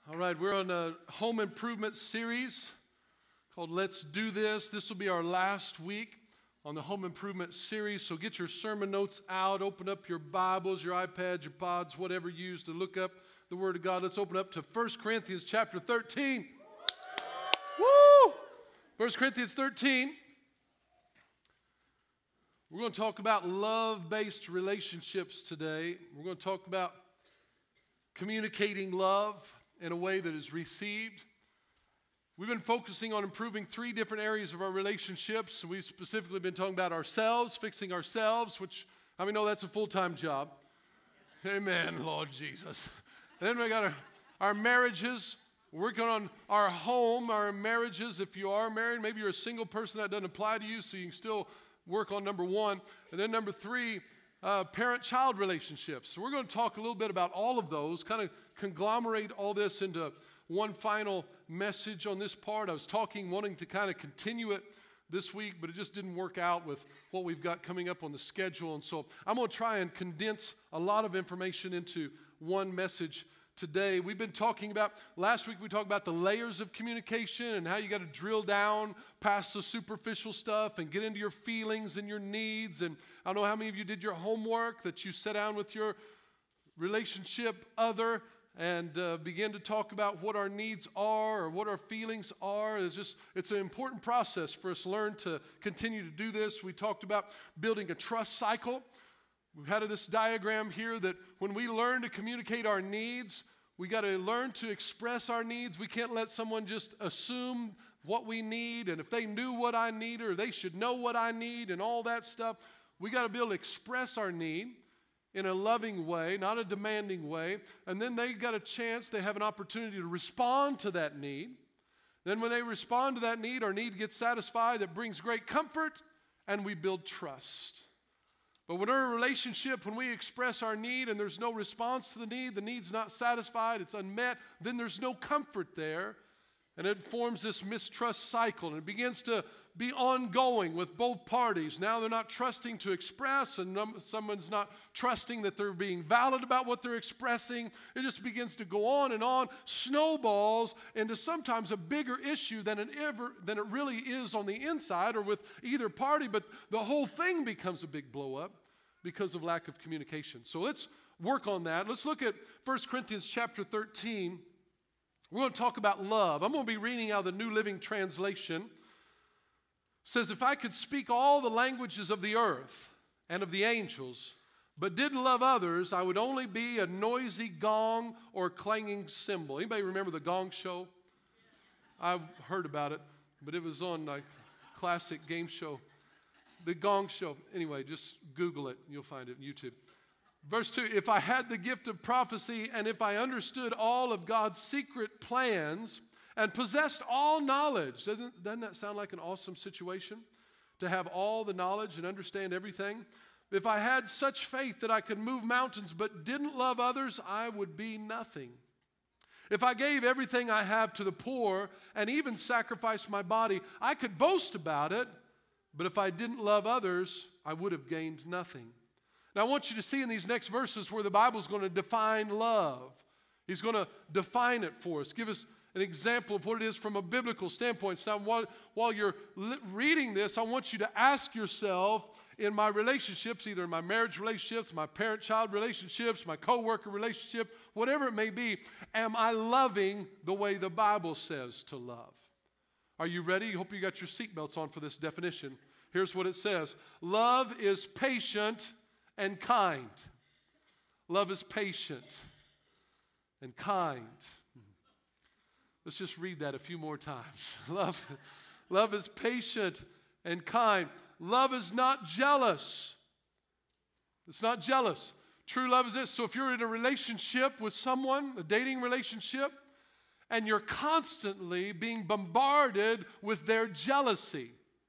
All right, we're on a home improvement series called Let's Do This. This will be our last week on the home improvement series, so get your sermon notes out, open up your Bibles, your iPads, your pods, whatever you use to look up the Word of God. Let's open up to 1 Corinthians chapter 13. Woo! 1 Corinthians 13. We're going to talk about love-based relationships today. We're going to talk about communicating love in a way that is received. We've been focusing on improving three different areas of our relationships. We've specifically been talking about ourselves, fixing ourselves, which, I mean, no, that's a full-time job. Amen, Lord Jesus. And then we got our marriages, working on our home, our marriages. If you are married, maybe you're a single person, that doesn't apply to you, so you can still work on number one. And then number three, parent-child relationships. So we're going to talk a little bit about all of those, kind of conglomerate all this into one final message on this part. I was wanting to kind of continue it this week, but it just didn't work out with what we've got coming up on the schedule. And so I'm going to try and condense a lot of information into one message today. We've been talking about, last week we talked about the layers of communication and how you got to drill down past the superficial stuff and get into your feelings and your needs. And I don't know how many of you did your homework, that you sat down with your relationship other and begin to talk about what our needs are or what our feelings are. It's an important process for us to learn to continue to do this. We talked about building a trust cycle. We've had this diagram here that when we learn to communicate our needs, we got to learn to express our needs. We can't let someone just assume what we need, and if they knew what I need, or they should know what I need, and all that stuff. We got to be able to express our need in a loving way, not a demanding way. And then they got a chance, they have an opportunity to respond to that need. Then when they respond to that need, our need gets satisfied. That brings great comfort, and we build trust. But when we're in a relationship, when we express our need and there's no response to the need's not satisfied, it's unmet, then there's no comfort there. And it forms this mistrust cycle, and it begins to be ongoing with both parties. Now they're not trusting to express, and someone's not trusting that they're being valid about what they're expressing. It just begins to go on and on, snowballs into sometimes a bigger issue than it really is on the inside or with either party, but the whole thing becomes a big blow up because of lack of communication. So let's work on that. Let's look at 1 Corinthians chapter 13. We're going to talk about love. I'm going to be reading out of the New Living Translation. It says, if I could speak all the languages of the earth and of the angels, but didn't love others, I would only be a noisy gong or clanging cymbal. Anybody remember the Gong Show? I've heard about it, but it was on a classic game show. The Gong Show. Anyway, just Google it. You'll find it on YouTube. Verse 2, if I had the gift of prophecy and if I understood all of God's secret plans and possessed all knowledge. Doesn't that sound like an awesome situation? To have all the knowledge and understand everything. If I had such faith that I could move mountains but didn't love others, I would be nothing. If I gave everything I have to the poor and even sacrificed my body, I could boast about it. But if I didn't love others, I would have gained nothing. Now, I want you to see in these next verses where the Bible's going to define love. He's going to define it for us, give us an example of what it is from a biblical standpoint. So while you're reading this, I want you to ask yourself, in my relationships, either in my marriage relationships, my parent-child relationships, my co-worker relationship, whatever it may be, am I loving the way the Bible says to love? Are you ready? I hope you got your seatbelts on for this definition. Here's what it says. Love is patient and kind. Love is patient and kind. Let's just read that a few more times. Love is patient and kind. Love is not jealous. It's not jealous. True love is this. So if you're in a relationship with someone, a dating relationship, and you're constantly being bombarded with their jealousy,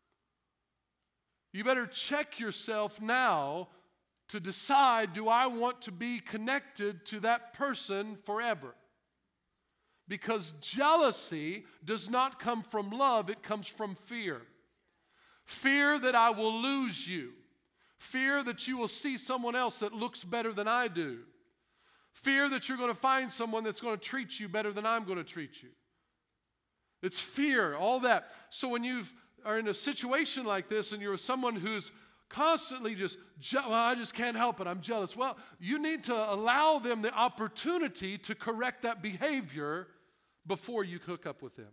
you better check yourself now to decide, do I want to be connected to that person forever? Because jealousy does not come from love, it comes from fear. Fear that I will lose you. Fear that you will see someone else that looks better than I do. Fear that you're going to find someone that's going to treat you better than I'm going to treat you. It's fear, all that. So when you are in a situation like this and you're someone who's constantly well, I just can't help it, I'm jealous. Well, you need to allow them the opportunity to correct that behavior before you hook up with them.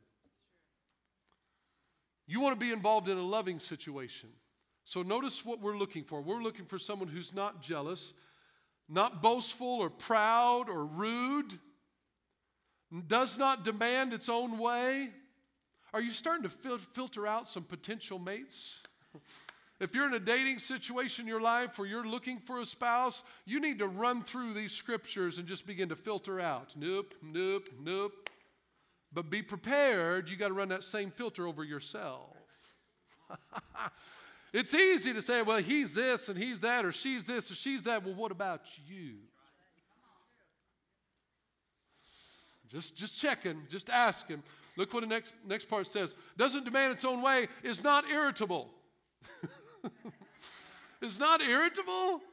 You want to be involved in a loving situation. So notice what we're looking for. We're looking for someone who's not jealous, not boastful or proud or rude, does not demand its own way. Are you starting to filter out some potential mates? If you're in a dating situation in your life where you're looking for a spouse, you need to run through these scriptures and just begin to filter out. Nope, nope, nope. But be prepared, you got to run that same filter over yourself. It's easy to say, well, he's this and he's that, or she's this or she's that. Well, what about you? Just checking, just asking. Look what the next part says. Doesn't demand its own way, is not irritable. It's not irritable.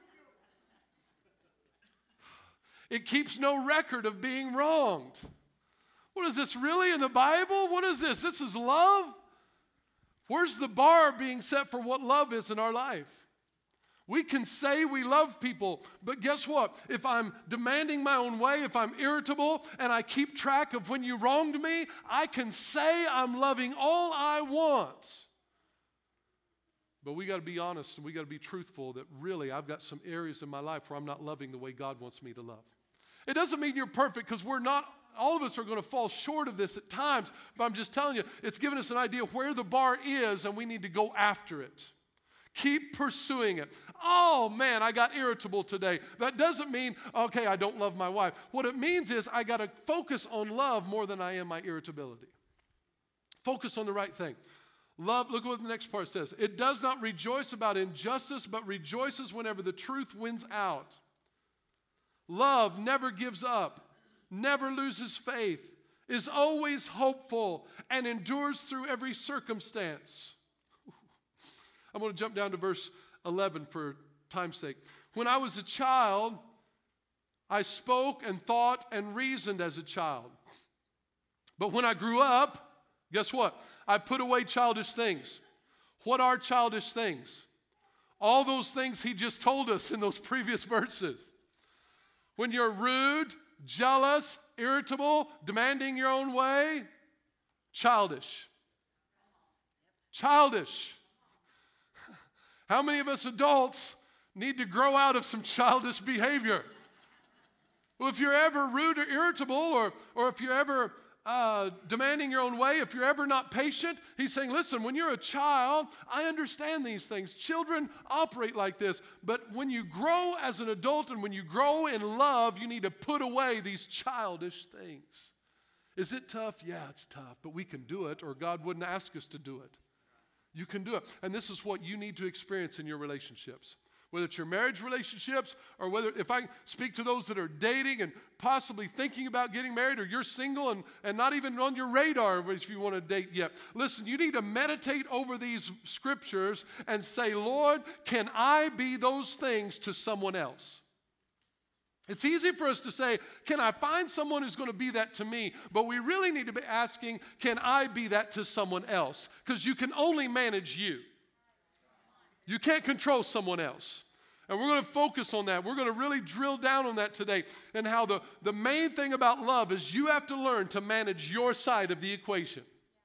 It keeps no record of being wronged. What is this really in the Bible? What is this? This is love? Where's the bar being set for what love is in our life? We can say we love people, but guess what? If I'm demanding my own way, if I'm irritable, and I keep track of when you wronged me, I can say I'm loving all I want. But we got to be honest and we got to be truthful that really I've got some areas in my life where I'm not loving the way God wants me to love. It doesn't mean you're perfect, because we're not. All of us are going to fall short of this at times, but I'm just telling you, it's given us an idea of where the bar is, and we need to go after it. Keep pursuing it. Oh, man, I got irritable today. That doesn't mean, okay, I don't love my wife. What it means is I got to focus on love more than I am my irritability. Focus on the right thing. Love, look what the next part says. It does not rejoice about injustice, but rejoices whenever the truth wins out. Love never gives up, never loses faith, is always hopeful, and endures through every circumstance. I'm going to jump down to verse 11 for time's sake. When I was a child, I spoke and thought and reasoned as a child. But when I grew up, guess what? I put away childish things. What are childish things? All those things he just told us in those previous verses. When you're rude, jealous, irritable, demanding your own way, childish. Childish. How many of us adults need to grow out of some childish behavior? Well, if you're ever rude or irritable, or if you're ever demanding your own way, if you're ever not patient, he's saying, listen, when you're a child, I understand these things. Children operate like this. But when you grow as an adult and when you grow in love, you need to put away these childish things. Is it tough? Yeah, it's tough. But we can do it, or God wouldn't ask us to do it. You can do it. And this is what you need to experience in your relationships. Whether it's your marriage relationships, or whether, if I speak to those that are dating and possibly thinking about getting married, or you're single and not even on your radar if you want to date yet. Listen, you need to meditate over these scriptures and say, Lord, can I be those things to someone else? It's easy for us to say, can I find someone who's going to be that to me? But we really need to be asking, can I be that to someone else? Because you can only manage you. You can't control someone else. And we're going to focus on that. We're going to really drill down on that today, and how the main thing about love is you have to learn to manage your side of the equation.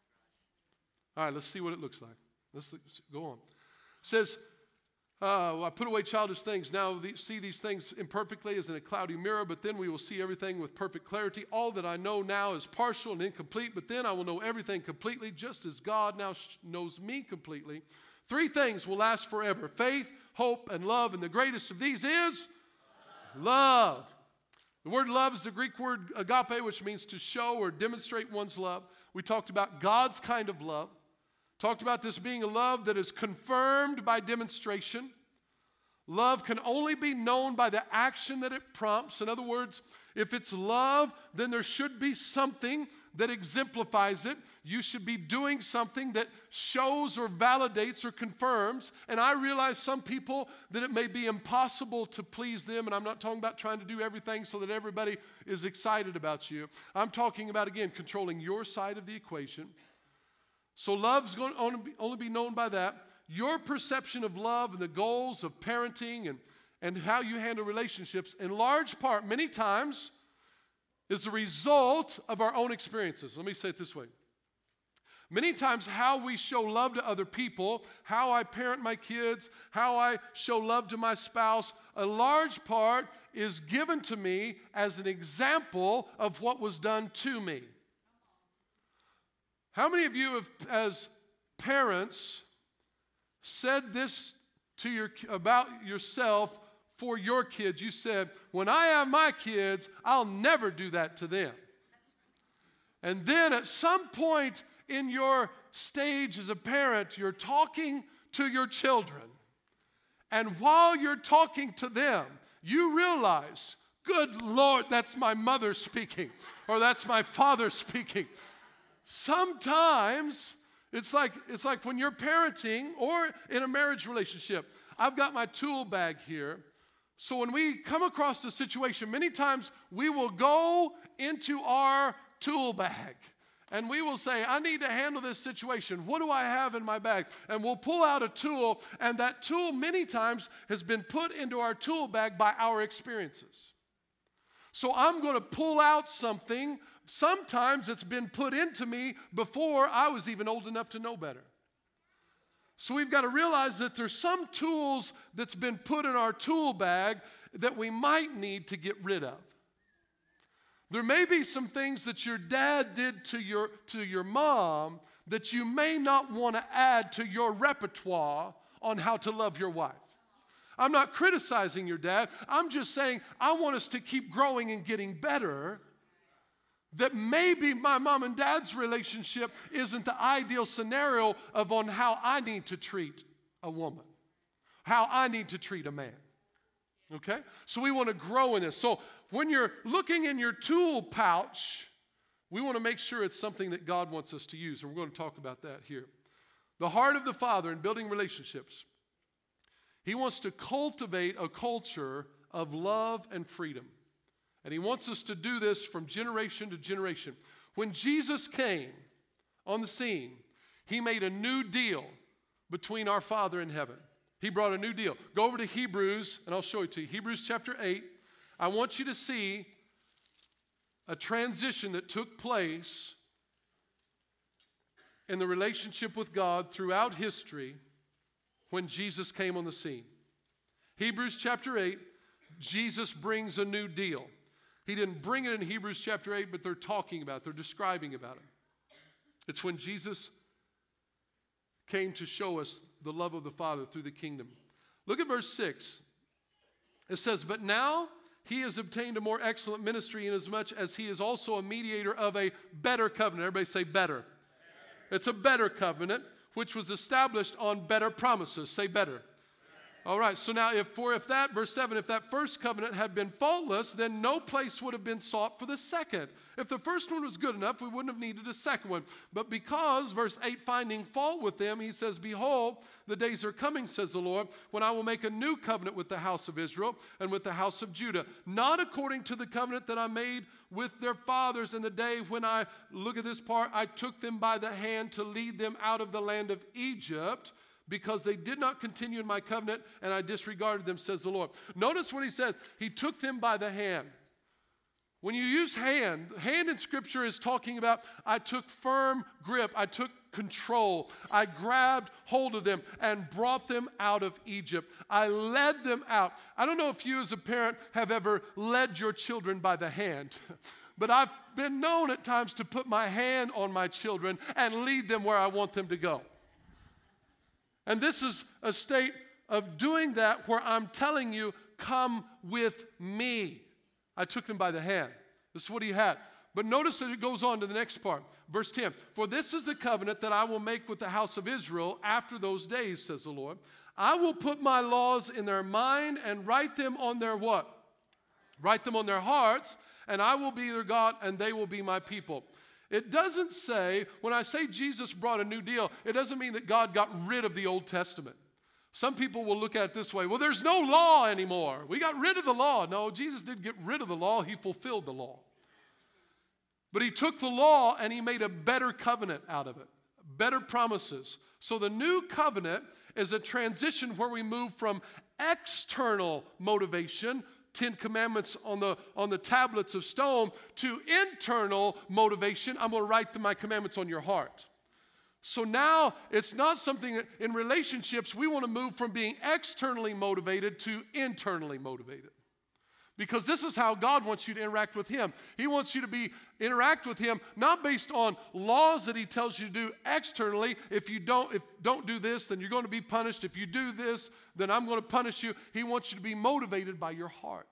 All right, let's see what it looks like. Let's go on. It says, I put away childish things. Now see these things imperfectly as in a cloudy mirror, but then we will see everything with perfect clarity. All that I know now is partial and incomplete, but then I will know everything completely, just as God now knows me completely. 3 things will last forever: faith, hope, and love. And the greatest of these is love. The word love is the Greek word agape, which means to show or demonstrate one's love. We talked about God's kind of love. Talked about this being a love that is confirmed by demonstration. Love can only be known by the action that it prompts. In other words, if it's love, then there should be something that exemplifies it. You should be doing something that shows or validates or confirms. And I realize some people that it may be impossible to please them. And I'm not talking about trying to do everything so that everybody is excited about you. I'm talking about, again, controlling your side of the equation. So love's going to only be known by that. Your perception of love and the goals of parenting and how you handle relationships, in large part, many times, is the result of our own experiences. Let me say it this way. Many times how we show love to other people, how I parent my kids, how I show love to my spouse, a large part is given to me as an example of what was done to me. How many of you have, as parents, said this to about yourself for your kids? You said, when I have my kids, I'll never do that to them. And then at some point in your stage as a parent, you're talking to your children. And while you're talking to them, you realize, good Lord, that's my mother speaking, or that's my father speaking. Sometimes it's like when you're parenting or in a marriage relationship. I've got my tool bag here. So when we come across a situation, many times we will go into our tool bag and we will say, I need to handle this situation. What do I have in my bag? And we'll pull out a tool, and that tool many times has been put into our tool bag by our experiences. So I'm going to pull out something. Sometimes it's been put into me before I was even old enough to know better. So we've got to realize that there's some tools that's been put in our tool bag that we might need to get rid of. There may be some things that your dad did to your mom that you may not want to add to your repertoire on how to love your wife. I'm not criticizing your dad. I'm just saying I want us to keep growing and getting better. That maybe my mom and dad's relationship isn't the ideal scenario on how I need to treat a woman, how I need to treat a man. Okay? So we want to grow in this. So when you're looking in your tool pouch, we want to make sure it's something that God wants us to use. And we're going to talk about that here. The heart of the Father in building relationships. He wants to cultivate a culture of love and freedom. And he wants us to do this from generation to generation. When Jesus came on the scene, he made a new deal between our Father in heaven. He brought a new deal. Go over to Hebrews, and I'll show it to you. Hebrews chapter 8. I want you to see a transition that took place in the relationship with God throughout history when Jesus came on the scene. Hebrews chapter 8, Jesus brings a new deal. He didn't bring it in Hebrews chapter 8, but they're talking about it. They're describing about it. It's when Jesus came to show us the love of the Father through the kingdom. Look at verse 6. It says, but now he has obtained a more excellent ministry inasmuch as he is also a mediator of a better covenant. Everybody say better. It's a better covenant, which was established on better promises. Say better. All right, so now if that, verse 7, if that first covenant had been faultless, then no place would have been sought for the second. If the first one was good enough, we wouldn't have needed a second one. But because, verse 8, finding fault with them, he says, behold, the days are coming, says the Lord, when I will make a new covenant with the house of Israel and with the house of Judah, not according to the covenant that I made with their fathers in the day when I, look at this part, I took them by the hand to lead them out of the land of Egypt, because they did not continue in my covenant, and I disregarded them, says the Lord. Notice when he says, he took them by the hand. When you use hand in Scripture is talking about, I took firm grip, I took control, I grabbed hold of them and brought them out of Egypt. I led them out. I don't know if you as a parent have ever led your children by the hand, but I've been known at times to put my hand on my children and lead them where I want them to go. And this is a state of doing that where I'm telling you, come with me. I took them by the hand. This is what he had. But notice that it goes on to the next part. Verse 10. For this is the covenant that I will make with the house of Israel after those days, says the Lord. I will put my laws in their mind and write them on their what? Write them on their hearts, and I will be their God, and they will be my people. It doesn't say, when I say Jesus brought a new deal, it doesn't mean that God got rid of the Old Testament. Some people will look at it this way. Well, there's no law anymore. We got rid of the law. No, Jesus didn't get rid of the law. He fulfilled the law. But he took the law and he made a better covenant out of it, better promises. So the new covenant is a transition where we move from external motivation, 10 commandments on the tablets of stone, to internal motivation. I'm going to write my commandments on your heart. So now it's not something that in relationships we want to move from being externally motivated to internally motivated. Because this is how God wants you to interact with him. He wants you to interact with him not based on laws that he tells you to do externally. If don't do this, then you're going to be punished. If you do this, then I'm going to punish you. He wants you to be motivated by your heart.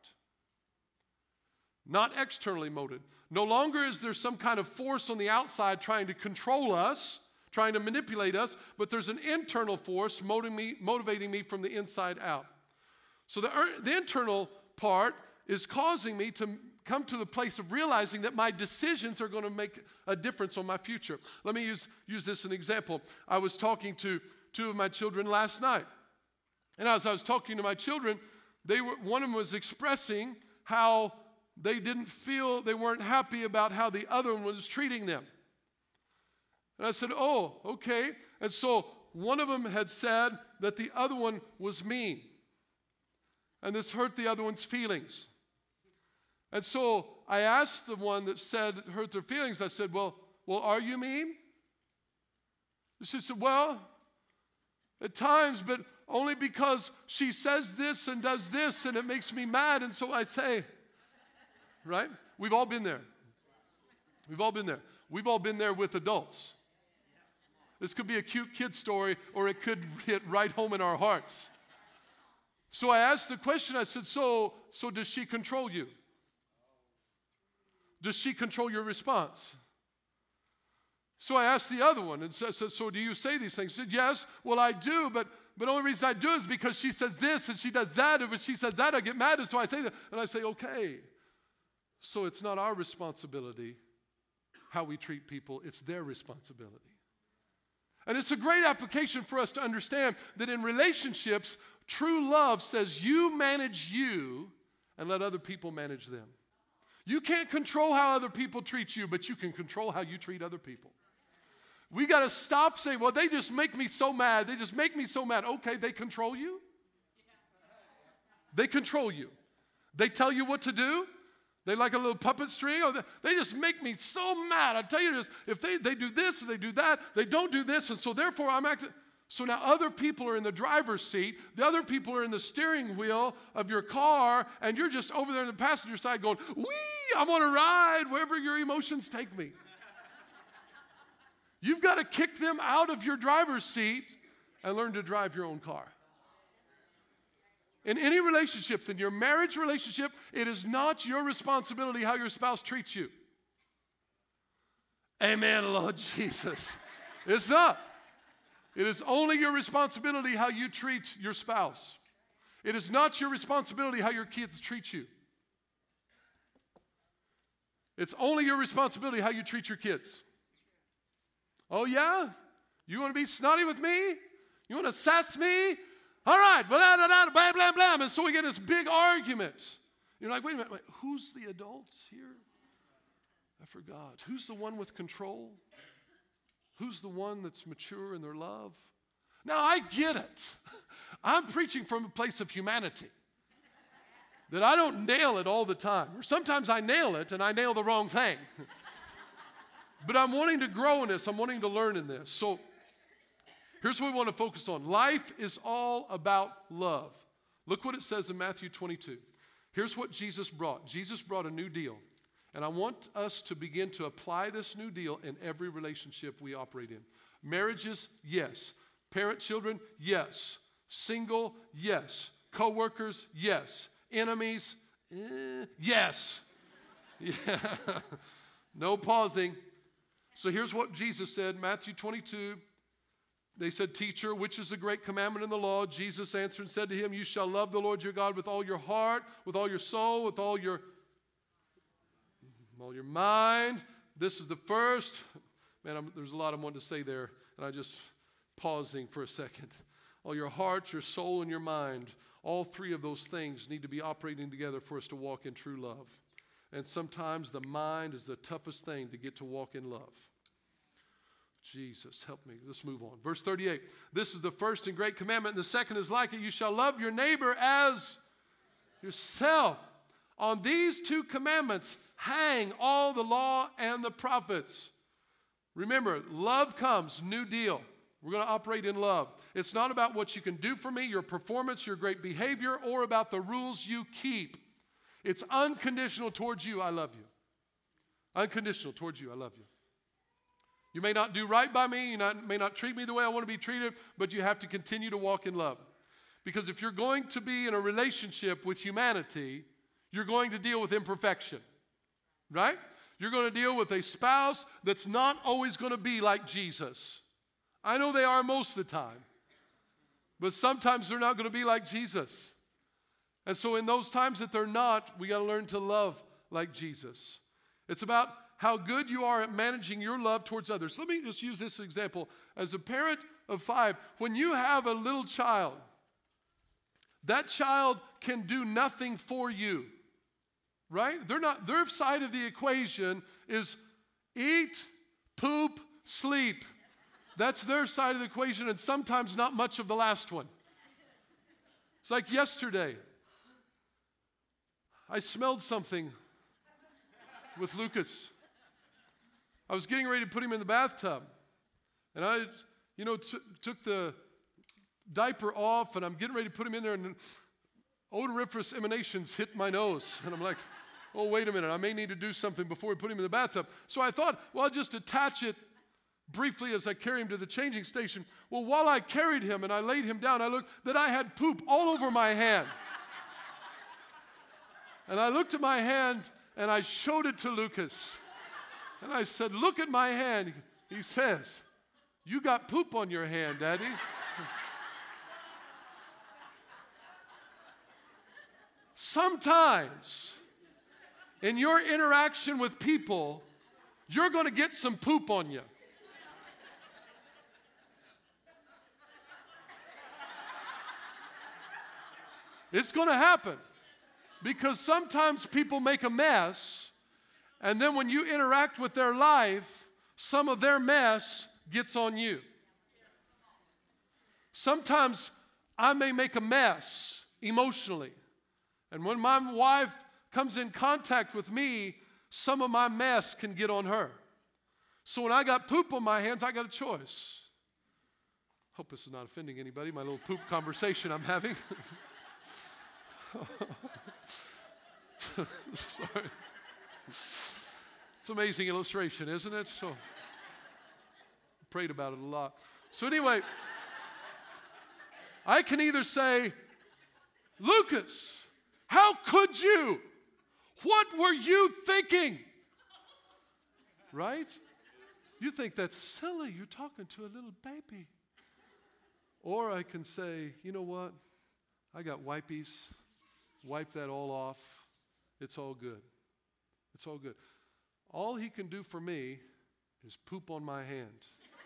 Not externally motivated. No longer is there some kind of force on the outside trying to control us, trying to manipulate us, but there's an internal force motivating me from the inside out. So the internal part is causing me to come to the place of realizing that my decisions are going to make a difference on my future. Let me use this as an example. I was talking to two of my children last night. And as I was talking to my children, one of them was expressing how they weren't happy about how the other one was treating them. And I said, oh, okay. And so one of them had said that the other one was mean. And this hurt the other one's feelings. And so I asked the one that said it hurt their feelings, I said, well, are you mean? She said, well, at times, but only because she says this and does this and it makes me mad. And so I say, right? We've all been there. We've all been there. We've all been there with adults. This could be a cute kid story or it could hit right home in our hearts. So I asked the question, I said, so does she control you? Does she control your response? So I asked the other one and said, so do you say these things? She said, yes, well I do, but the only reason I do is because she says this and she does that, and when she says that I get mad, and so I say that, and I say, okay. So it's not our responsibility how we treat people, it's their responsibility. And it's a great application for us to understand that in relationships, true love says you manage you and let other people manage them. You can't control how other people treat you, but you can control how you treat other people. We got to stop saying, well, they just make me so mad. They just make me so mad. Okay, they control you. They control you. They tell you what to do. They like a little puppet string. Or they just make me so mad. I tell you this, if they do this, or they do that, they don't do this, and so therefore I'm acting. So now other people are in the driver's seat, the other people are in the steering wheel of your car, and you're just over there in the passenger side going, wee, I'm on a ride wherever your emotions take me. You've got to kick them out of your driver's seat and learn to drive your own car. In any relationships, in your marriage relationship, it is not your responsibility how your spouse treats you. Amen, Lord Jesus. It's not. It is only your responsibility how you treat your spouse. It is not your responsibility how your kids treat you. It's only your responsibility how you treat your kids. Oh yeah? You want to be snotty with me? You want to sass me? All right, blah, blah, blah, blah, blah, blah. And so we get this big argument. You're like, wait a minute, who's the adult here? I forgot. Who's the one with control? Who's the one that's mature in their love? Now, I get it. I'm preaching from a place of humanity. That I don't nail it all the time. Or sometimes I nail it and I nail the wrong thing. But I'm wanting to grow in this. I'm wanting to learn in this. So here's what we want to focus on. Life is all about love. Look what it says in Matthew 22. Here's what Jesus brought. Jesus brought a new deal. And I want us to begin to apply this new deal in every relationship we operate in. Marriages, yes. Parent-children, yes. Single, yes. Co-workers, yes. Enemies, yes. Yeah. No pausing. So here's what Jesus said, Matthew 22. They said, "Teacher, which is the great commandment in the law?" Jesus answered and said to him, "You shall love the Lord your God with all your heart, with all your soul, with all your mind." This is the first. Man, there's a lot I want to say there, and I just pausing for a second. All your heart, your soul, and your mind. All three of those things need to be operating together for us to walk in true love. And sometimes the mind is the toughest thing to get to walk in love. Jesus, help me. Let's move on. Verse 38. "This is the first and great commandment, and the second is like it. You shall love your neighbor as yourself. On these two commandments hang all the law and the prophets." Remember, love comes, new deal. We're going to operate in love. It's not about what you can do for me, your performance, your great behavior, or about the rules you keep. It's unconditional towards you, I love you. Unconditional towards you, I love you. You may not do right by me, may not treat me the way I want to be treated, but you have to continue to walk in love. Because if you're going to be in a relationship with humanity, you're going to deal with imperfection, right? You're going to deal with a spouse that's not always going to be like Jesus. I know they are most of the time, but sometimes they're not going to be like Jesus. And so in those times that they're not, we got to learn to love like Jesus. It's about how good you are at managing your love towards others. Let me just use this example. As a parent of 5, when you have a little child, that child can do nothing for you, right? Their side of the equation is eat, poop, sleep. That's their side of the equation, and sometimes not much of the last one. It's like yesterday. I smelled something with Lucas. I was getting ready to put him in the bathtub, and I, took the diaper off, and I'm getting ready to put him in there, and odoriferous emanations hit my nose, and I'm like, oh, wait a minute, I may need to do something before we put him in the bathtub. So I thought, well, I'll just attach it briefly as I carry him to the changing station. Well, while I carried him and I laid him down, I looked that I had poop all over my hand. And I looked at my hand, and I showed it to Lucas. And I said, "Look at my hand." He says, "You got poop on your hand, Daddy." Sometimes, in your interaction with people, you're going to get some poop on you. It's going to happen. Because sometimes people make a mess, and then when you interact with their life, some of their mess gets on you. Sometimes I may make a mess emotionally, and when my wife comes in contact with me, some of my mess can get on her. So when I got poop on my hands, I got a choice. Hope this is not offending anybody, my little poop conversation I'm having. Sorry. It's an amazing illustration, isn't it? So, prayed about it a lot. So anyway, I can either say, "Lucas, how could you? What were you thinking?" Right? You think that's silly. You're talking to a little baby. Or I can say, "You know what? I got wipies. Wipe that all off. It's all good. It's all good. All he can do for me is poop on my hand."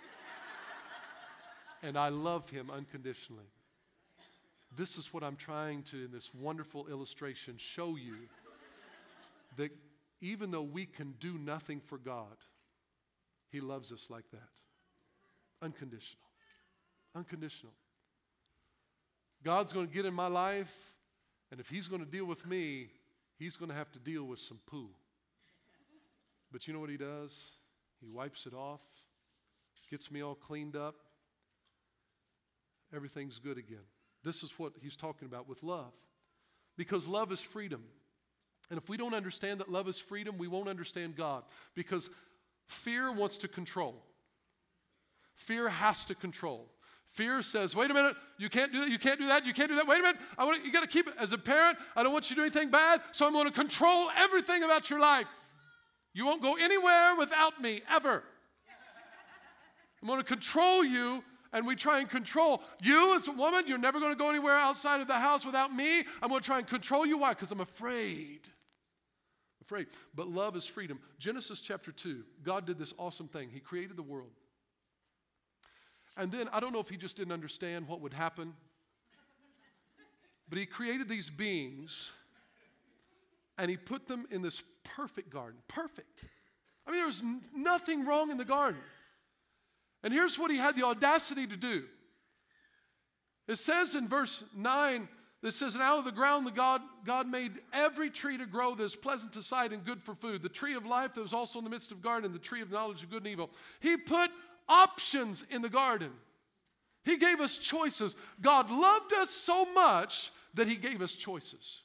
And I love him unconditionally. This is what I'm trying to, in this wonderful illustration, show you. That even though we can do nothing for God, he loves us like that. Unconditional. Unconditional. God's going to get in my life, and if he's going to deal with me, he's going to have to deal with some poo. But you know what he does? He wipes it off, gets me all cleaned up. Everything's good again. This is what he's talking about with love. Because love is freedom. And if we don't understand that love is freedom, we won't understand God. Because fear wants to control. Fear has to control. Fear says, "Wait a minute, you can't do that, you can't do that, you can't do that. Wait a minute, you got to keep it." As a parent, I don't want you to do anything bad, so I'm going to control everything about your life. You won't go anywhere without me, ever. I'm going to control you, and we try and control you as a woman. You're never going to go anywhere outside of the house without me. I'm going to try and control you. Why? Because I'm afraid. But love is freedom. Genesis chapter 2, God did this awesome thing. He created the world. And then, I don't know if he just didn't understand what would happen, but he created these beings, and he put them in this perfect garden. Perfect. I mean, there was nothing wrong in the garden. And here's what he had the audacity to do. It says in verse 9, it says, and out of the ground God made every tree to grow that is pleasant to sight and good for food. The tree of life that was also in the midst of the garden, the tree of knowledge of good and evil. He put options in the garden. He gave us choices. God loved us so much that he gave us choices.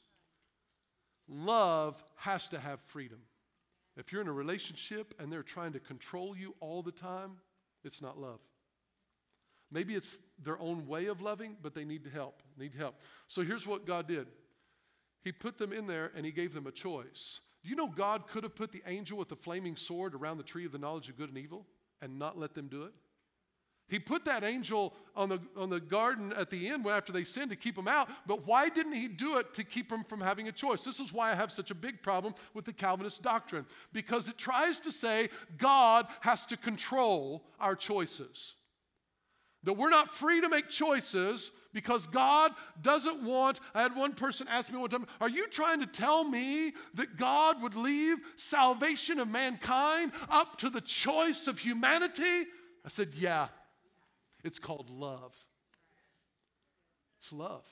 Love has to have freedom. If you're in a relationship and they're trying to control you all the time, it's not love. Maybe it's their own way of loving, but they need help. So here's what God did. He put them in there and he gave them a choice. Do you know God could have put the angel with the flaming sword around the tree of the knowledge of good and evil and not let them do it? He put that angel on the garden at the end after they sinned to keep them out, but why didn't he do it to keep them from having a choice? This is why I have such a big problem with the Calvinist doctrine, because it tries to say God has to control our choices. That we're not free to make choices because God doesn't want. I had one person ask me one time, are you trying to tell me that God would leave salvation of mankind up to the choice of humanity? I said, yeah. It's called love. It's love.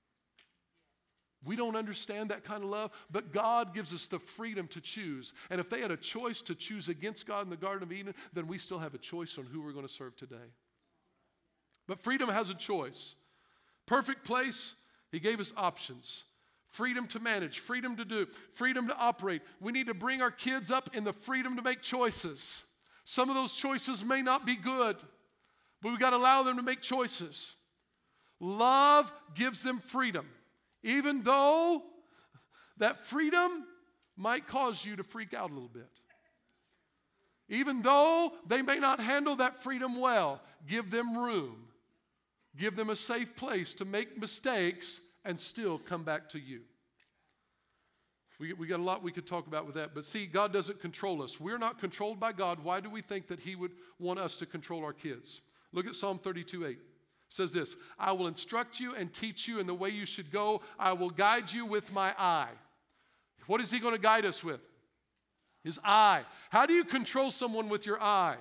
We don't understand that kind of love, but God gives us the freedom to choose. And if they had a choice to choose against God in the Garden of Eden, then we still have a choice on who we're going to serve today. But freedom has a choice. Perfect place, he gave us options. Freedom to manage, freedom to do, freedom to operate. We need to bring our kids up in the freedom to make choices. Some of those choices may not be good, but we've got to allow them to make choices. Love gives them freedom, even though that freedom might cause you to freak out a little bit. Even though they may not handle that freedom well, give them room. Give them a safe place to make mistakes and still come back to you. We got a lot we could talk about with that. But see, God doesn't control us. We're not controlled by God. Why do we think that he would want us to control our kids? Look at Psalm 32:8. It says this, I will instruct you and teach you in the way you should go. I will guide you with my eye. What is he going to guide us with? His eye. How do you control someone with your eye?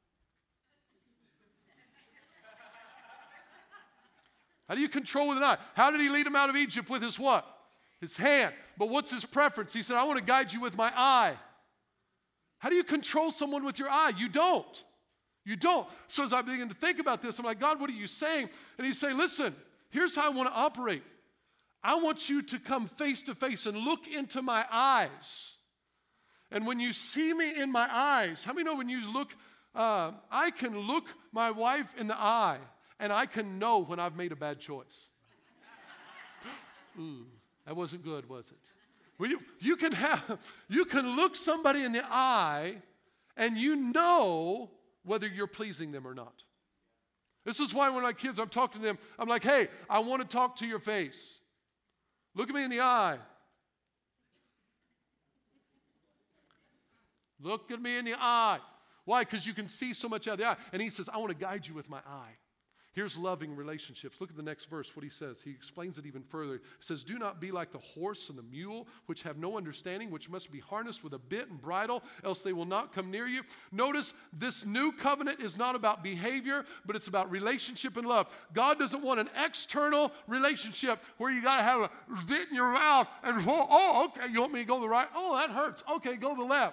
How do you control with an eye? How did he lead them out of Egypt with his what? His hand. But what's his preference? He said, I want to guide you with my eye. How do you control someone with your eye? You don't. You don't. So as I begin to think about this, I'm like, God, what are you saying? And he's saying, listen, here's how I want to operate. I want you to come face to face and look into my eyes. And when you see me in my eyes, how many know when you look, I can look my wife in the eye and I can know when I've made a bad choice. Ooh, that wasn't good, was it? Well, you can look somebody in the eye and you know whether you're pleasing them or not. This is why when my kids, I'm talking to them, I'm like, hey, I want to talk to your face. Look at me in the eye. Look at me in the eye. Why? Because you can see so much out of the eye. And he says, I want to guide you with my eye. Here's loving relationships. Look at the next verse, what he says. He explains it even further. He says, do not be like the horse and the mule, which have no understanding, which must be harnessed with a bit and bridle, else they will not come near you. Notice this new covenant is not about behavior, but it's about relationship and love. God doesn't want an external relationship where you got to have a bit in your mouth and, oh, okay, you want me to go the right? Oh, that hurts. Okay, go the left.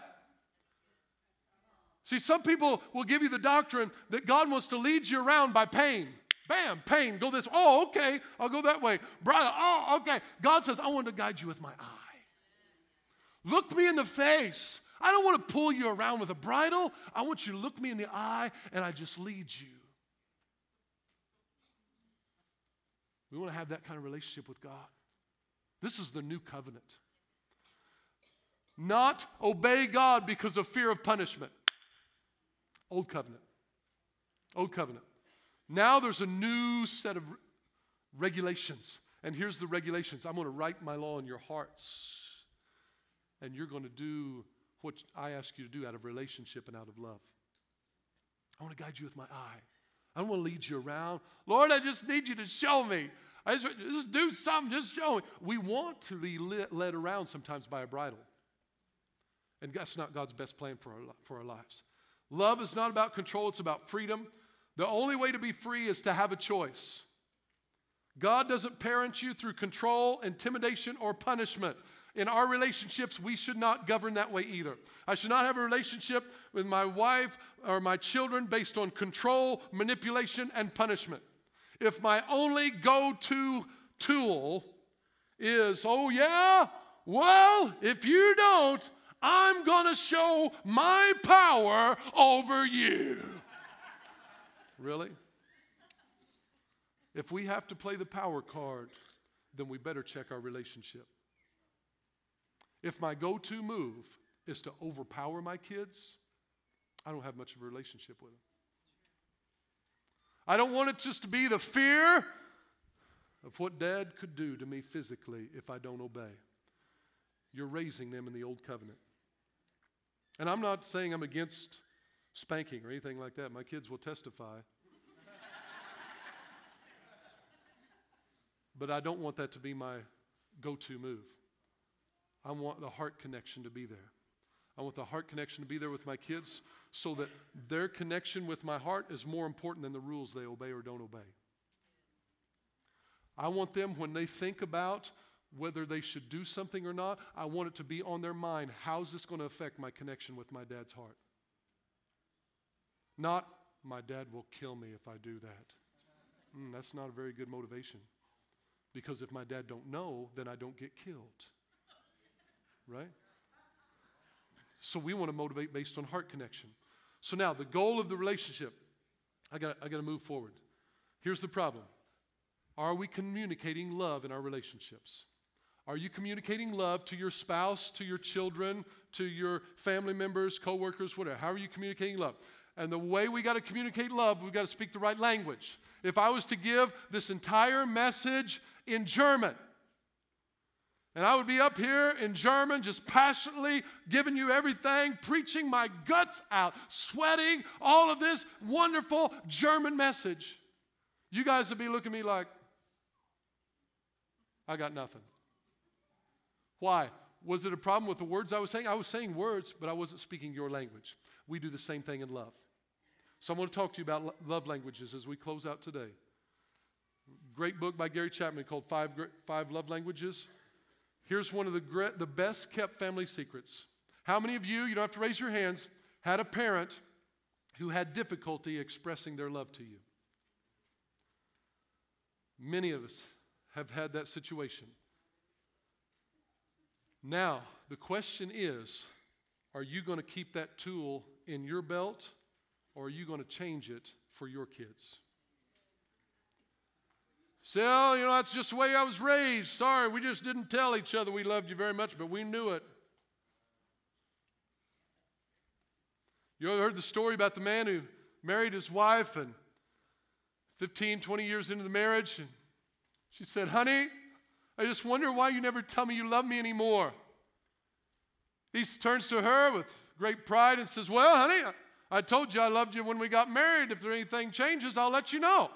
See, some people will give you the doctrine that God wants to lead you around by pain. Bam, pain, go this. Oh, okay, I'll go that way. Brother, oh, okay. God says, I want to guide you with my eye. Look me in the face. I don't want to pull you around with a bridle. I want you to look me in the eye and I just lead you. We want to have that kind of relationship with God. This is the new covenant. not obey God because of fear of punishment. Old covenant. Old covenant. Now there's a new set of regulations. And here's the regulations. I'm going to write my law in your hearts. And you're going to do what I ask you to do out of relationship and out of love. I want to guide you with my eye. I don't want to lead you around. Lord, I just need you to show me. Just do something. Just show me. We want to be led around sometimes by a bridle. And that's not God's best plan for our lives. Love is not about control. It's about freedom. The only way to be free is to have a choice. God doesn't parent you through control, intimidation, or punishment. In our relationships, we should not govern that way either. I should not have a relationship with my wife or my children based on control, manipulation, and punishment. If my only go-to tool is, oh yeah, well, if you don't, I'm going to show my power over you. Really? If we have to play the power card, then we better check our relationship. If my go-to move is to overpower my kids, I don't have much of a relationship with them. I don't want it just to be the fear of what Dad could do to me physically if I don't obey. You're raising them in the old covenant. And I'm not saying I'm against spanking or anything like that. My kids will testify. But I don't want that to be my go-to move. I want the heart connection to be there. I want the heart connection to be there with my kids so that their connection with my heart is more important than the rules they obey or don't obey. I want them, when they think about whether they should do something or not, I want it to be on their mind. How's this going to affect my connection with my dad's heart? Not, my dad will kill me if I do that. That's not a very good motivation. Because if my dad don't know, then I don't get killed. Right? So we want to motivate based on heart connection. So now, the goal of the relationship, I got to move forward. Here's the problem. Are we communicating love in our relationships? Are you communicating love to your spouse, to your children, to your family members, co-workers, whatever? How are you communicating love? And the way we got to communicate love, we've got to speak the right language. If I was to give this entire message in German, and I would be up here in German just passionately giving you everything, preaching my guts out, sweating, all of this wonderful German message, you guys would be looking at me like, I got nothing. Why? Was it a problem with the words I was saying? I was saying words, but I wasn't speaking your language. We do the same thing in love. So I want to talk to you about love languages as we close out today. Great book by Gary Chapman called Five Love Languages. Here's one of the best kept family secrets. How many of you don't have to raise your hands, had a parent who had difficulty expressing their love to you? Many of us have had that situation. Now, the question is, are you going to keep that tool in your belt, or are you going to change it for your kids? Say, oh, that's just the way I was raised. Sorry, we just didn't tell each other we loved you very much, but we knew it. You ever heard the story about the man who married his wife and 15, 20 years into the marriage, and she said, honey, I just wonder why you never tell me you love me anymore. He turns to her with great pride and says, well, honey, I told you I loved you when we got married. If anything changes, I'll let you know.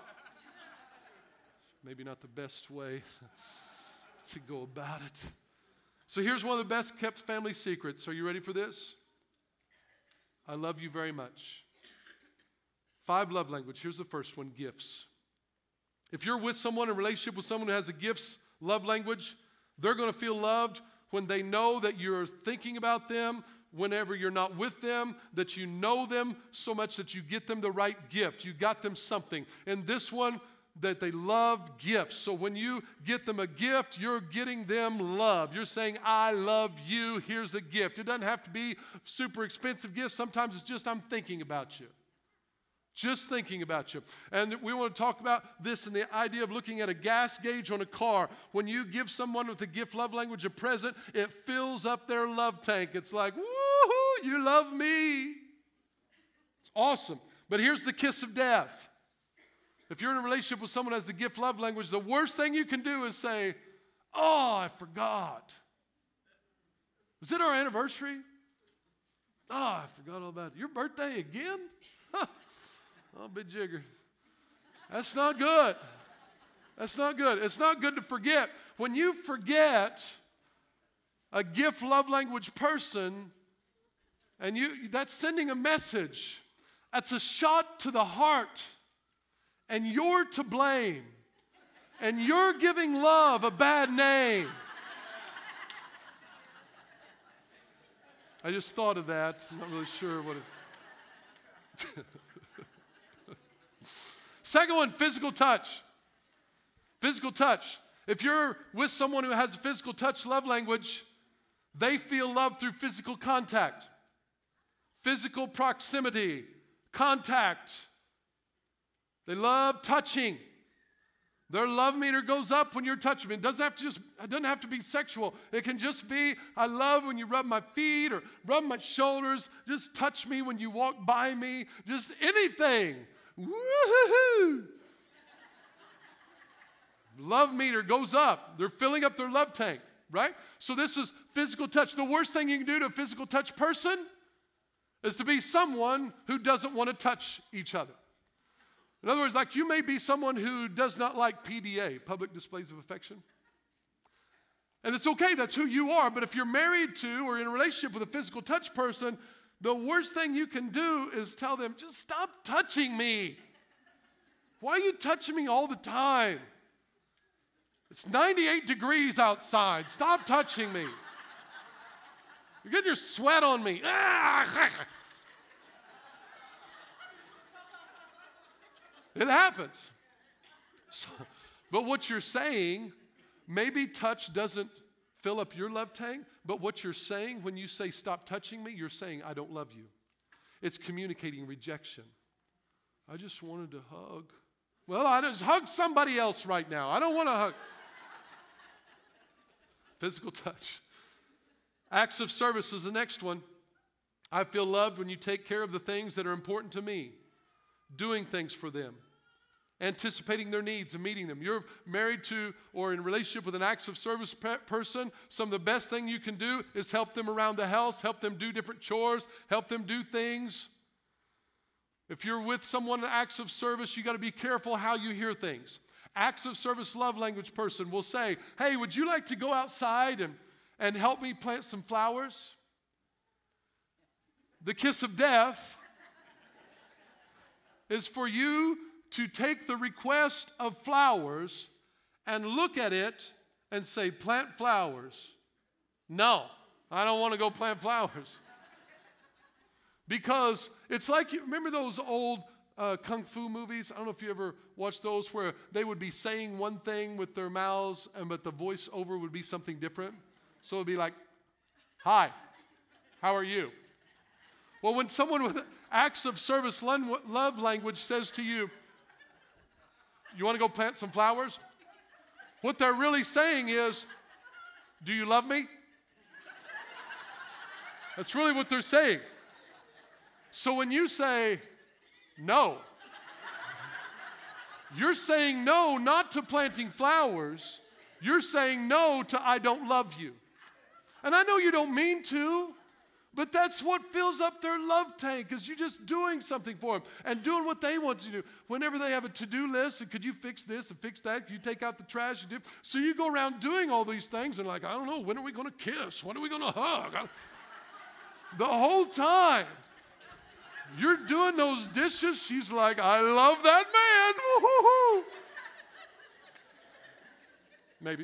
Maybe not the best way to go about it. So here's one of the best kept family secrets. Are you ready for this? I love you very much. 5 love languages. Here's the first one, gifts. If you're with someone, in a relationship with someone who has a gifts love language, they're going to feel loved when they know that you're thinking about them, whenever you're not with them, that you know them so much that you get them the right gift. You got them something. And this one, that they love gifts. So when you get them a gift, you're getting them love. You're saying, I love you. Here's a gift. It doesn't have to be super expensive gift. Sometimes it's just, I'm thinking about you. Just thinking about you. And we want to talk about this and the idea of looking at a gas gauge on a car. When you give someone with a gift love language a present, it fills up their love tank. It's like, woohoo, you love me. It's awesome. But here's the kiss of death. If you're in a relationship with someone who has the gift love language, the worst thing you can do is say, oh, I forgot. Is it our anniversary? Oh, I forgot all about it. Your birthday again? Oh, big jigger. That's not good. That's not good. It's not good to forget. When you forget a gift love language person, and that's sending a message. That's a shot to the heart. And you're to blame. And you're giving love a bad name. I just thought of that. I'm not really sure what it... Second one, physical touch. Physical touch. If you're with someone who has a physical touch love language, they feel love through physical contact, physical proximity, contact. They love touching. Their love meter goes up when you're touching them. It doesn't have to be sexual. It can just be, I love when you rub my feet or rub my shoulders. Just touch me when you walk by me. Just anything. Woo-hoo-hoo. Love meter goes up. They're filling up their love tank, right? So this is physical touch. The worst thing you can do to a physical touch person is to be someone who doesn't want to touch each other. In other words, like you may be someone who does not like PDA, public displays of affection. And it's okay, that's who you are. But if you're married to or in a relationship with a physical touch person, the worst thing you can do is tell them, just stop touching me. Why are you touching me all the time? It's 98 degrees outside. Stop touching me. You're getting your sweat on me. It happens. But what you're saying, maybe touch doesn't fill up your love tank, but what you're saying when you say stop touching me, you're saying I don't love you. It's communicating rejection. I just wanted to hug. Well, I just hug somebody else right now. I don't want to hug. Physical touch. Acts of service is the next one. I feel loved when you take care of the things that are important to me. Doing things for them. Anticipating their needs and meeting them. You're married to or in a relationship with an acts of service person, some of the best thing you can do is help them around the house, help them do different chores, help them do things. If you're with someone in acts of service, you got to be careful how you hear things. Acts of service love language person will say, hey, would you like to go outside and help me plant some flowers? The kiss of death is for you to take the request of flowers and look at it and say, plant flowers. No, I don't want to go plant flowers. Because it's like, you remember those old kung fu movies? I don't know if you ever watched those where they would be saying one thing with their mouths, but the voiceover would be something different. So it would be like, hi, how are you? Well, when someone with acts of service love language says to you, you want to go plant some flowers? What they're really saying is, do you love me? That's really what they're saying. So when you say no, you're saying no not to planting flowers. You're saying no to I don't love you. And I know you don't mean to, but that's what fills up their love tank, is you just doing something for them and doing what they want you to do. Whenever they have a to-do list, and could you fix this and fix that? Could you take out the trash? You do. So you go around doing all these things and like, I don't know, when are we going to kiss? When are we going to hug? The whole time you're doing those dishes, she's like, I love that man. Woo-hoo-hoo. Maybe.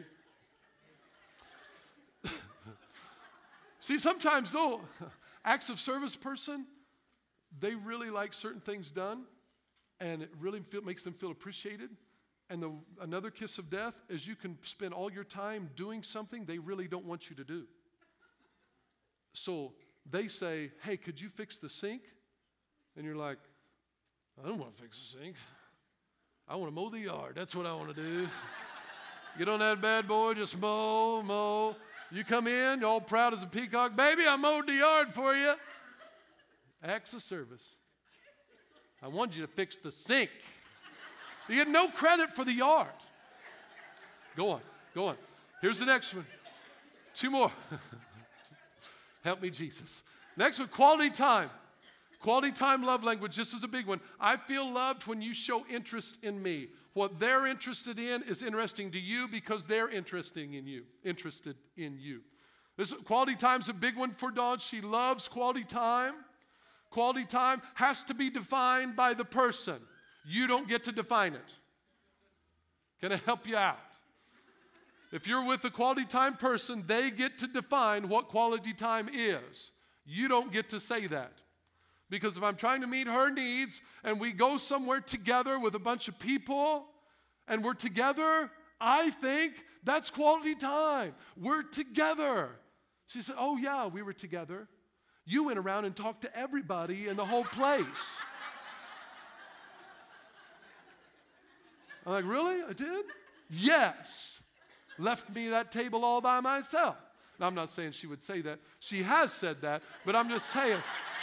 See, sometimes though, acts of service person, they really like certain things done, and it really makes them feel appreciated. And another kiss of death is you can spend all your time doing something they really don't want you to do. So they say, hey, could you fix the sink? And you're like, I don't want to fix the sink. I want to mow the yard. That's what I want to do. Get on that bad boy, just mow. You come in, you're all proud as a peacock. Baby, I mowed the yard for you. Acts of service. I want you to fix the sink. You get no credit for the yard. Go on. Here's the next one. 2 more. Help me, Jesus. Next one, quality time. Quality time love language. This is a big one. I feel loved when you show interest in me. What they're interested in is interesting to you because they're interested in you. This quality time's a big one for Dawn. She loves quality time. Quality time has to be defined by the person. You don't get to define it. Can I help you out? If you're with a quality time person, they get to define what quality time is. You don't get to say that. Because if I'm trying to meet her needs and we go somewhere together with a bunch of people and we're together, I think that's quality time. We're together. She said, oh yeah, we were together. You went around and talked to everybody in the whole place. I'm like, really? I did? Yes. Left me that table all by myself. Now, I'm not saying she would say that. She has said that, but I'm just saying.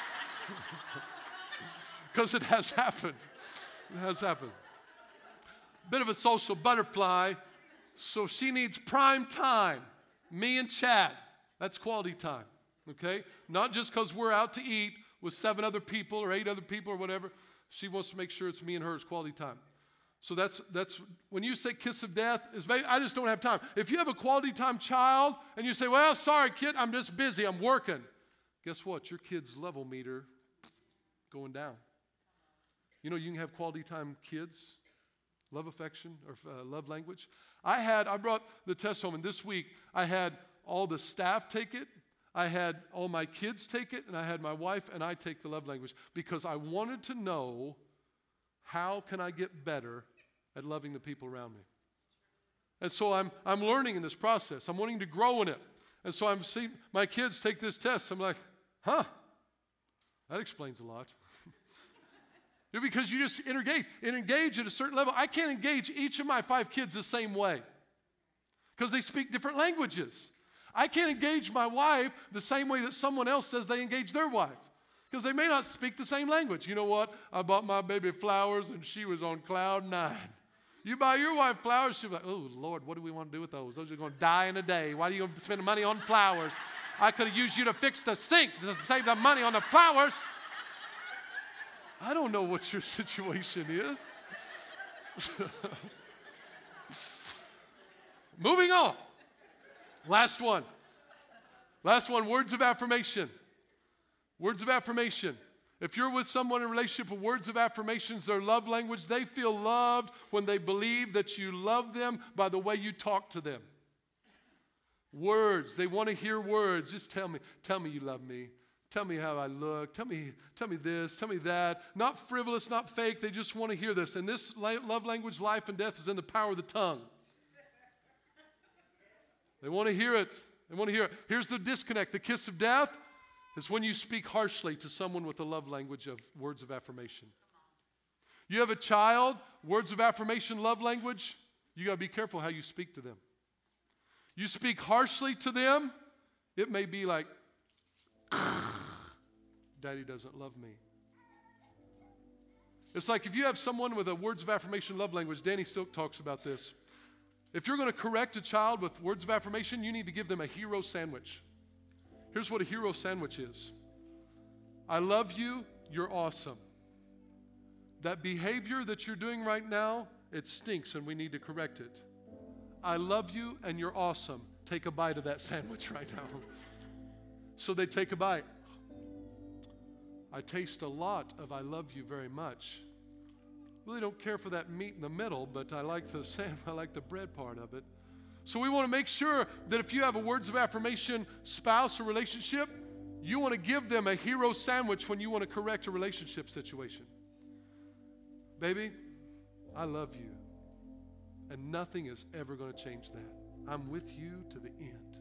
Because it has happened. It has happened. Bit of a social butterfly, so she needs prime time. Me and Chad. That's quality time. Okay? Not just because we're out to eat with 7 other people or 8 other people or whatever. She wants to make sure it's me and her. It's quality time. So that's when you say kiss of death, I just don't have time. If you have a quality time child and you say, well, sorry, kid, I'm just busy, I'm working. Guess what? Your kid's level meter going down. You know, you can have quality time kids, love affection, or love language. I brought the test home, and this week I had all the staff take it, I had all my kids take it, and I had my wife and I take the love language because I wanted to know how can I get better at loving the people around me. And so I'm learning in this process. I'm wanting to grow in it. And so I'm seeing my kids take this test. I'm like, huh, that explains a lot. Because you just engage at a certain level. I can't engage each of my 5 kids the same way because they speak different languages. I can't engage my wife the same way that someone else says they engage their wife because they may not speak the same language. You know what? I bought my baby flowers and she was on cloud 9. You buy your wife flowers, she'll be like, oh, Lord, what do we want to do with those? Those are going to die in a day. Why are you going to spend the money on flowers? I could have used you to fix the sink to save the money on the flowers. I don't know what your situation is. Moving on. Last one, words of affirmation. Words of affirmation. If you're with someone in a relationship with words of affirmations, their love language, they feel loved when they believe that you love them by the way you talk to them. Words, they want to hear words. Just tell me you love me. Tell me how I look. Tell me this, tell me that. Not frivolous, not fake. They just want to hear this. And this love language, life and death, is in the power of the tongue. They want to hear it. They want to hear it. Here's the disconnect. The kiss of death is when you speak harshly to someone with the love language of words of affirmation. You have a child, words of affirmation, love language, you got to be careful how you speak to them. You speak harshly to them, it may be like, Daddy doesn't love me. It's like if you have someone with a words of affirmation, love language, Danny Silk talks about this. If you're going to correct a child with words of affirmation, you need to give them a hero sandwich. Here's what a hero sandwich is. I love you, you're awesome. That behavior that you're doing right now, it stinks and we need to correct it. I love you and you're awesome. Take a bite of that sandwich right now. So they take a bite. I taste a lot of I love you very much. Really don't care for that meat in the middle, but I like the bread part of it. So we want to make sure that if you have a words of affirmation spouse or relationship, you want to give them a hero sandwich when you want to correct a relationship situation. Baby, I love you. And nothing is ever going to change that. I'm with you to the end.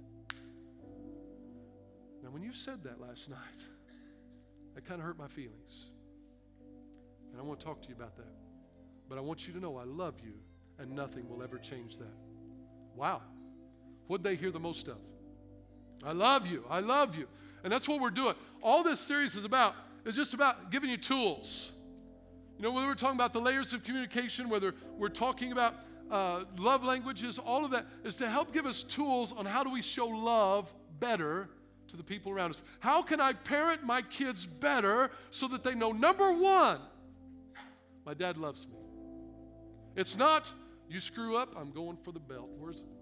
Now, when you said that last night, that kind of hurt my feelings. And I want to talk to you about that. But I want you to know I love you, and nothing will ever change that. Wow. What'd they hear the most of? I love you. I love you. And that's what we're doing. All this series is just about giving you tools. You know, whether we're talking about the layers of communication, whether we're talking about love languages, all of that is to help give us tools on how do we show love better to the people around us. How can I parent my kids better so that they know, number one, my dad loves me. It's not, you screw up, I'm going for the belt. Where's it?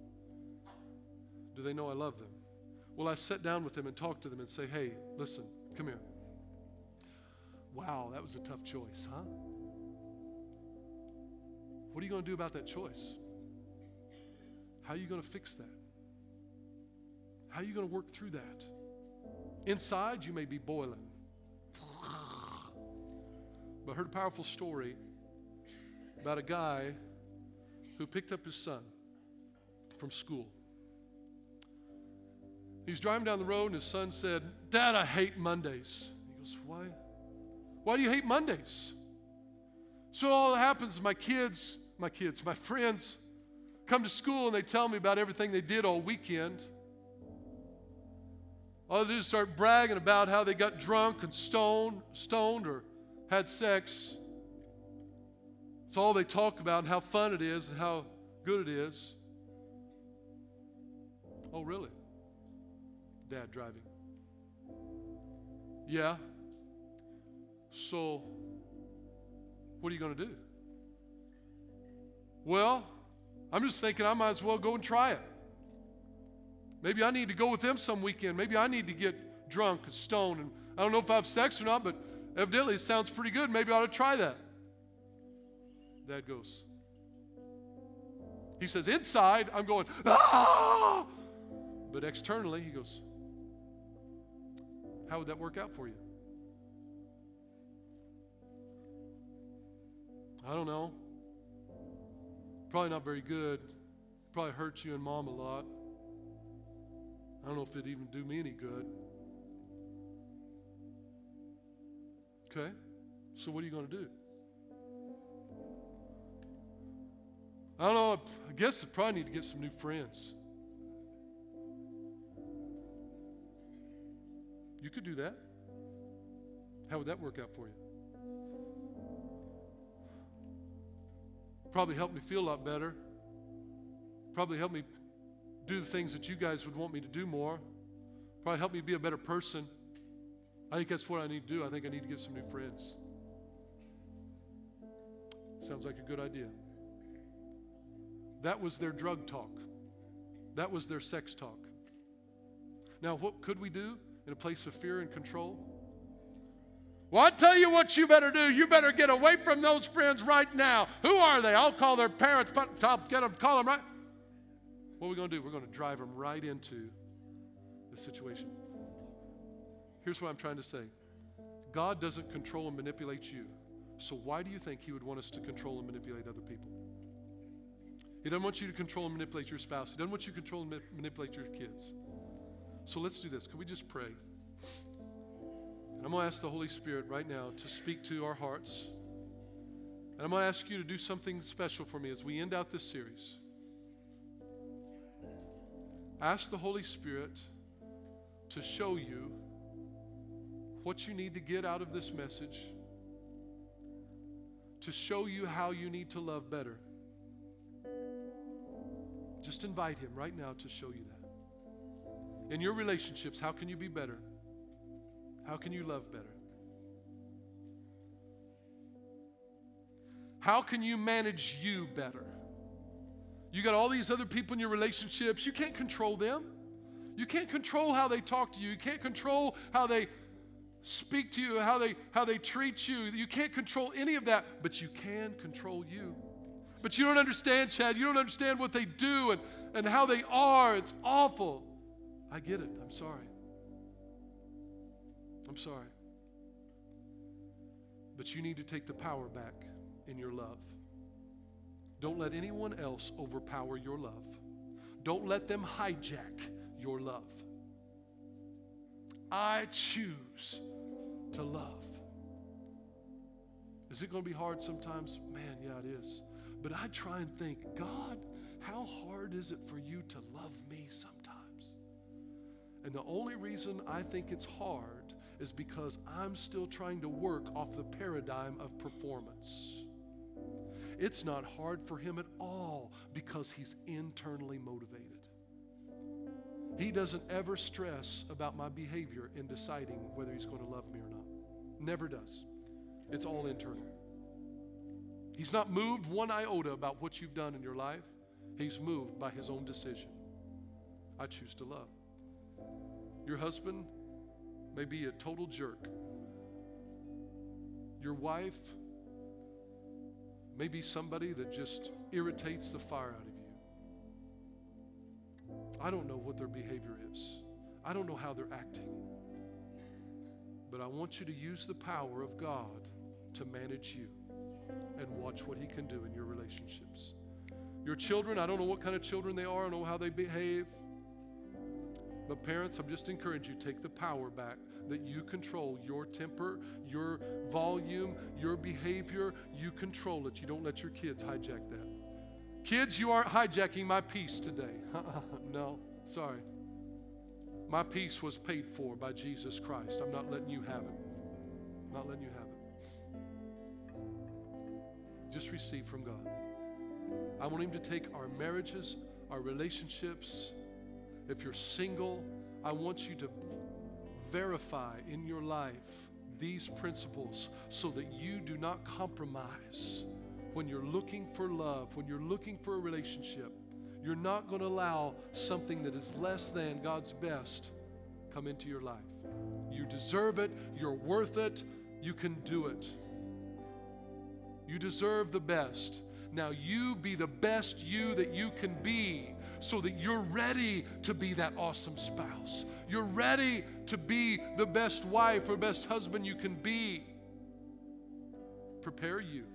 Do they know I love them? Will I sit down with them and talk to them and say, hey, listen, come here. Wow, that was a tough choice, huh? What are you going to do about that choice? How are you going to fix that? How are you going to work through that? Inside, you may be boiling. But I heard a powerful story about a guy who picked up his son from school. He was driving down the road and his son said, Dad, I hate Mondays. He goes, why? Why do you hate Mondays? So all that happens is my friends come to school and they tell me about everything they did all weekend. All they do is start bragging about how they got drunk and stoned or had sex. It's all they talk about and how fun it is and how good it is. Oh, really? Dad driving. Yeah. So, what are you going to do? Well, I'm just thinking I might as well go and try it. Maybe I need to go with them some weekend. Maybe I need to get drunk and stoned. And I don't know if I have sex or not, but evidently it sounds pretty good. Maybe I ought to try that. Dad goes. He says, inside, I'm going, ah! But externally, he goes, how would that work out for you? I don't know. Probably not very good. Probably hurt you and Mom a lot. I don't know if it'd even do me any good. Okay, so what are you going to do? I don't know. I guess I probably need to get some new friends. You could do that. How would that work out for you? Probably help me feel a lot better. Probably help me do the things that you guys would want me to do more. Probably help me be a better person. I think that's what I need to do. I think I need to get some new friends. Sounds like a good idea. That was their drug talk. That was their sex talk. Now, what could we do in a place of fear and control? Well, I tell you what you better do. You better get away from those friends right now. Who are they? I'll call their parents. I'll get them, call them right. What are we going to do? We're going to drive them right into the situation. Here's what I'm trying to say. God doesn't control and manipulate you. So why do you think He would want us to control and manipulate other people? He doesn't want you to control and manipulate your spouse. He doesn't want you to control and manipulate your kids. So let's do this. Could we just pray? And I'm going to ask the Holy Spirit right now to speak to our hearts. And I'm going to ask you to do something special for me as we end out this series. Ask the Holy Spirit to show you what you need to get out of this message, to show you how you need to love better. Just invite Him right now to show you that. In your relationships, how can you be better? How can you love better? How can you manage you better? You got all these other people in your relationships. You can't control them. You can't control how they talk to you. You can't control how they speak to you, how they treat you. You can't control any of that, but you can control you. But you don't understand, Chad. You don't understand what they do and how they are. It's awful. I get it. I'm sorry. I'm sorry. But you need to take the power back in your love. Don't let anyone else overpower your love. Don't let them hijack your love. I choose to love. Is it going to be hard sometimes? Man, yeah, it is. But I try and think, God, how hard is it for you to love me sometimes? And the only reason I think it's hard is because I'm still trying to work off the paradigm of performance. It's not hard for him at all because he's internally motivated. He doesn't ever stress about my behavior in deciding whether he's going to love me or not. Never does. It's all internal. He's not moved one iota about what you've done in your life. He's moved by his own decision. I choose to love. Your husband may be a total jerk. Your wife may be somebody that just irritates the fire out of you. I don't know what their behavior is. I don't know how they're acting. But I want you to use the power of God to manage you and watch what he can do in your relationships. Your children, I don't know what kind of children they are. I don't know how they behave. But parents, I'm just encouraging you, take the power back that you control your temper, your volume, your behavior. You control it. You don't let your kids hijack that. Kids, you aren't hijacking my peace today. No, sorry. My peace was paid for by Jesus Christ. I'm not letting you have it. I'm not letting you have it. Just receive from God. I want him to take our marriages, our relationships. If you're single, I want you to verify in your life these principles so that you do not compromise when you're looking for love, when you're looking for a relationship. You're not going to allow something that is less than God's best come into your life. You deserve it. You're worth it. You can do it. You deserve the best. Now you be the best you that you can be so that you're ready to be that awesome spouse. You're ready to be the best wife or best husband you can be. Prepare you.